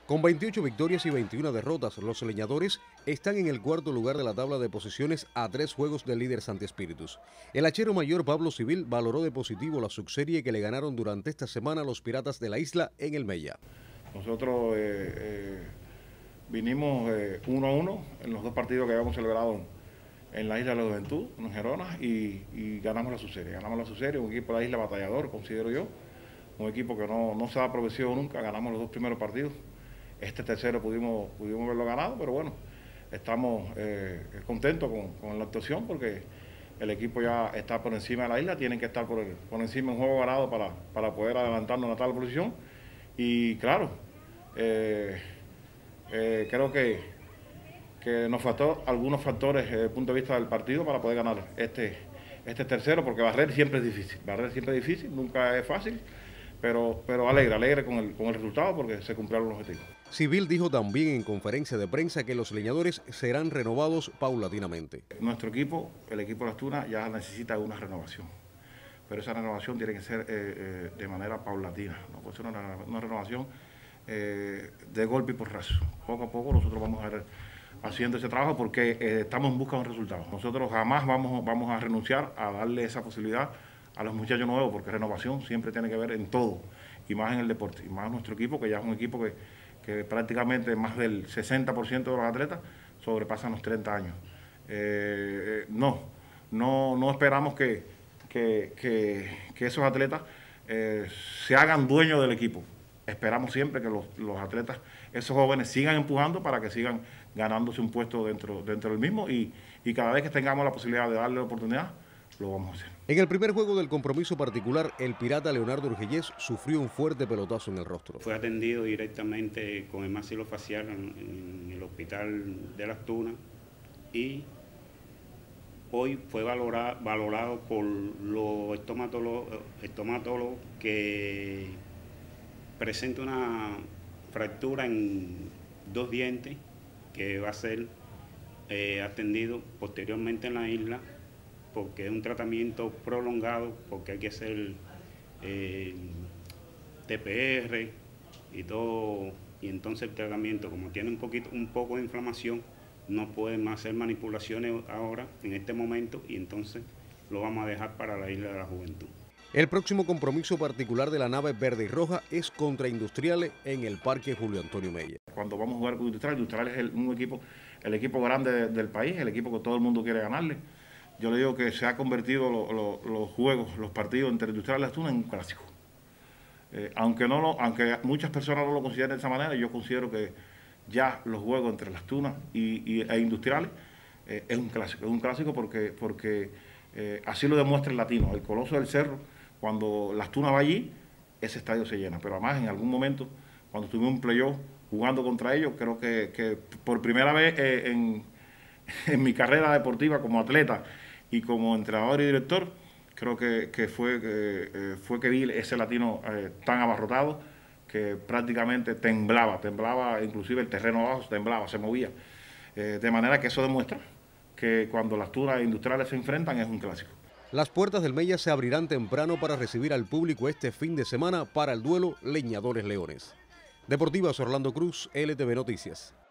Con 28 victorias y 21 derrotas, los leñadores están en el cuarto lugar de la tabla de posiciones a 3 juegos del líder Santi Espíritus. El hachero mayor Pablo Civil valoró de positivo la subserie que le ganaron durante esta semana los Piratas de la Isla en el Mella. Nosotros vinimos 1-1 en los dos partidos que habíamos celebrado en la Isla de la Juventud, en Gerona, y ganamos la subserie. Ganamos la subserie, un equipo de la Isla batallador, considero yo, un equipo que no se ha progresado nunca. Ganamos los dos primeros partidos. Este tercero pudimos haberlo ganado, pero bueno, estamos contentos con la actuación porque el equipo ya está por encima de la isla, tienen que estar por encima en juego ganado para poder adelantarnos en la tal posición. Y claro, creo que nos faltó algunos factores desde el punto de vista del partido para poder ganar este tercero, porque barrer siempre es difícil, nunca es fácil. Pero alegre con el resultado porque se cumplieron los objetivos. Civil dijo también en conferencia de prensa que los leñadores serán renovados paulatinamente. Nuestro equipo, el equipo de Las Tunas, ya necesita una renovación, pero esa renovación tiene que ser de manera paulatina, no puede ser una renovación de golpe y porrazo. Poco a poco nosotros vamos a ir haciendo ese trabajo porque estamos en busca de un resultado. Nosotros jamás vamos a renunciar a darle esa posibilidad a los muchachos nuevos, porque renovación siempre tiene que ver en todo, y más en el deporte, y más nuestro equipo, que ya es un equipo que prácticamente más del 60% de los atletas sobrepasan los 30 años. No esperamos que esos atletas se hagan dueños del equipo. Esperamos siempre que los atletas, esos jóvenes, sigan empujando para que sigan ganándose un puesto dentro del mismo, y cada vez que tengamos la posibilidad de darle la oportunidad, lo vamos a hacer. En el primer juego del compromiso particular, el pirata Leonardo Urgellés sufrió un fuerte pelotazo en el rostro. Fue atendido directamente con el maxilofacial en el hospital de Las Tunas y hoy fue valorado por los estomatólogos que presenta una fractura en 2 dientes que va a ser atendido posteriormente en la isla, porque es un tratamiento prolongado, porque hay que hacer TPR y todo, y entonces el tratamiento, como tiene un poco de inflamación, no pueden hacer manipulaciones ahora, en este momento, y entonces lo vamos a dejar para la Isla de la Juventud. El próximo compromiso particular de la nave verde y roja es contra Industriales en el Parque Julio Antonio Mella. Cuando vamos a jugar con Industriales es el equipo grande del país, el equipo que todo el mundo quiere ganarle. Yo le digo que se ha convertido los partidos entre Industriales y Las Tunas en un clásico. Aunque muchas personas no lo consideren de esa manera, yo considero que ya los juegos entre Las Tunas e Industriales es un clásico porque así lo demuestra el latino. El Coloso del Cerro, cuando Las Tunas va allí, ese estadio se llena. Pero además, en algún momento, cuando tuvimos un playoff jugando contra ellos, creo que por primera vez en mi carrera deportiva como atleta y como entrenador y director, creo que fue que vi ese latino tan abarrotado que prácticamente temblaba, inclusive el terreno abajo temblaba, se movía. De manera que eso demuestra que cuando Las Tunas e Industriales se enfrentan es un clásico. Las puertas del Mella se abrirán temprano para recibir al público este fin de semana para el duelo Leñadores Leones. Deportivas Orlando Cruz, LTV Noticias.